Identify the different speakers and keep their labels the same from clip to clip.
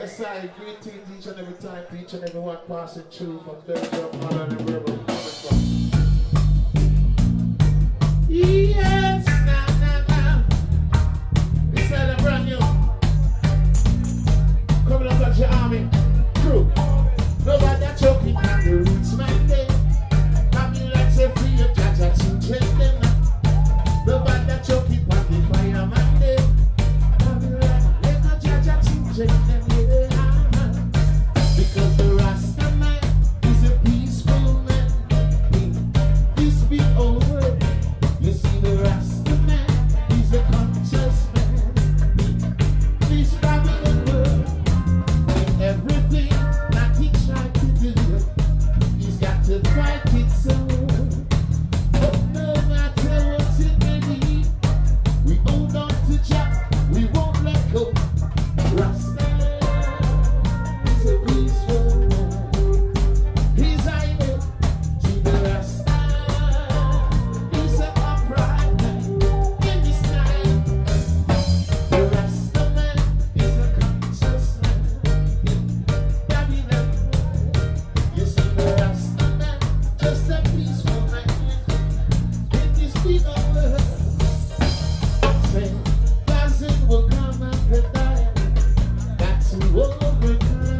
Speaker 1: Yes, I greetings each and every time, each and every one passing through from Belgium, Holland, and wherever we're coming from. Yes, now. This is a brand new. Coming up at your army crew. Nobody that choking on the roots, man. Coming like say free your judge and children them. Nobody that choking on the fire, man. Coming like let the judge and children them. Because the Rasta man is a peaceful man. Peace be over. You see the Rasta man is a conscious man. Please travel the world in everything that he tried to do. He's got to fight it so. But no matter what it may be, we hold on to Jah, we won't let go. Rasta is a peaceful man. He's hiding to the Rasta. He's an upright man in this time. The Rasta man is a conscious man in Babylon. You see the Rasta man, just a peaceful man in this people world. Say, thousand will come after die. That's who overcome.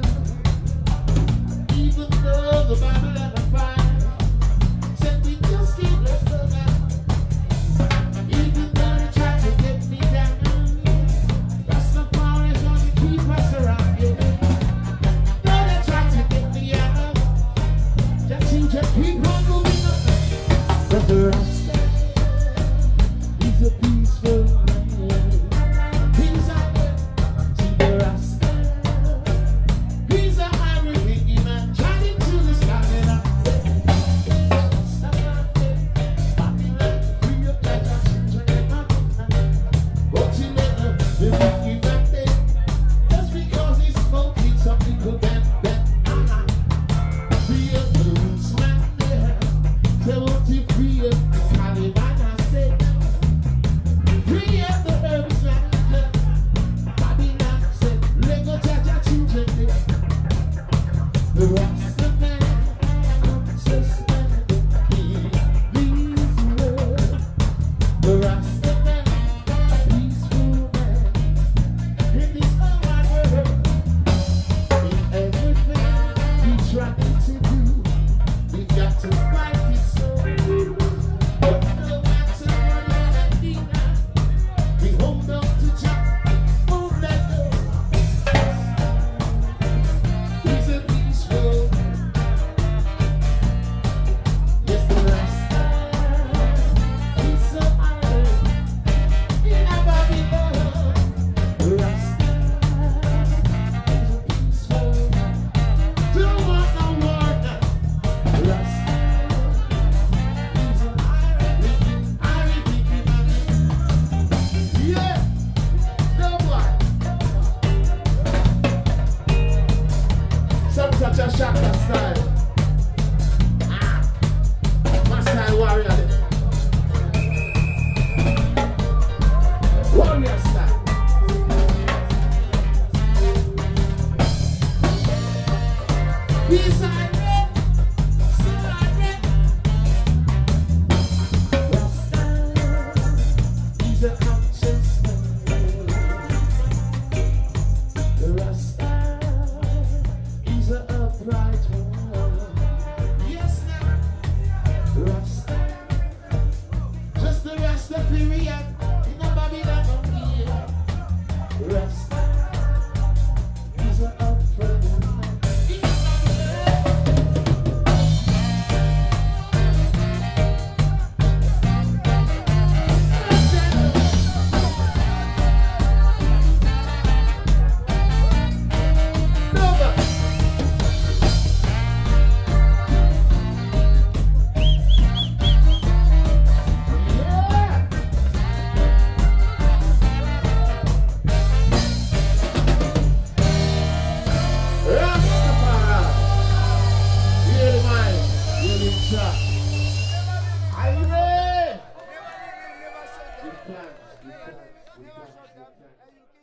Speaker 1: Even though the Babylon are fine, said we just can't let them out. Even though they try to get me down, that's the power is gonna keep us around. Yeah. Though they try to get me out, just seem to keep on moving up. But the Rasta is a peaceful man. He's out there, see the Rasta. He's a Irish man, shining through the sky and up there. Stop out there, Babylon, free your pleasure, children up. But you never, they bring you back there. Just because he's smoking, some people bend. Free up the roots, man, there. Say, won't you free up the Taliban, I say. Free up the herbs, man, there. Babylon said, let go judge our children there. The Rasta man, conscious man, he leads the world. The Rasta man, peaceful man, in this whole wide world. In everything we try to do, we got to fight it so. But no matter what it may be now, we hold on to Jah, won't let go. He's a peaceful man. Yes, the Rasta, he's so iron in a Babylon. The Rasta is a peaceful man. Don't want no war now. The Rasta is an iron thinking man. Yeah, no boy. Some such a shaka style. My style warrior. Warrior style. He's irate, so irate. Rasta, he's a conscious man. The Rasta, he's an upright one. Yes, now. Rasta, just the Rasta period in a Babylon of here. Rasta, he's an upright one. Are you ready? Good plans, good plans, good plans, good plans.